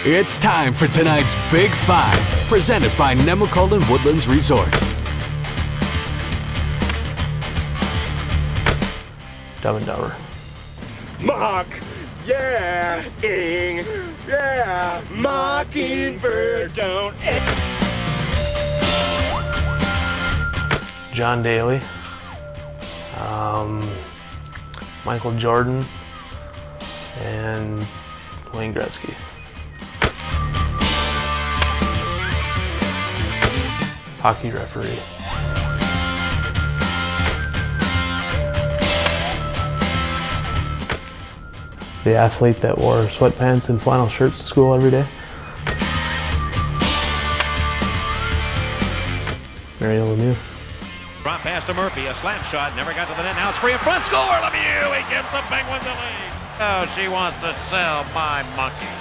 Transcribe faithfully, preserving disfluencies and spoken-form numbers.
It's time for tonight's Big Five, presented by Nemacolin Woodlands Resort. Dumb and Dumber. Mock, yeah, ing, yeah, mockingbird don't. John Daly. Um, Michael Jordan. And Wayne Gretzky. Hockey referee. The athlete that wore sweatpants and flannel shirts to school every day. Mario Lemieux. Drop pass to Murphy, a slap shot, never got to the net, now it's free in front, score! Lemieux, he gives the Penguins the lead. Oh, she wants to sell my monkey.